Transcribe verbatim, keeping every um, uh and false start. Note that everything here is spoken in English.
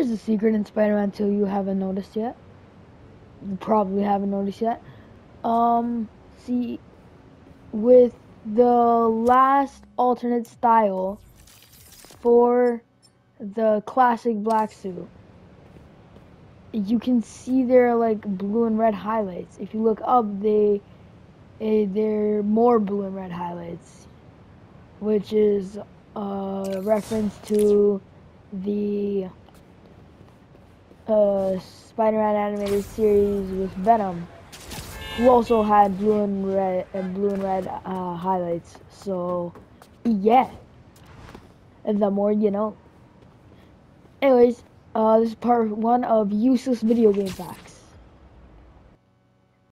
Here's a secret in Spider-Man two you haven't noticed yet. You probably haven't noticed yet. Um, see, with the last alternate style for the classic black suit, you can see their like blue and red highlights. If you look up, they, they they're more blue and red highlights, which is a reference to the uh, Spider-Man animated series with Venom, who also had blue and red and blue and red uh, highlights. So, yeah, the more you know. Anyways, uh, this is part one of useless video game facts.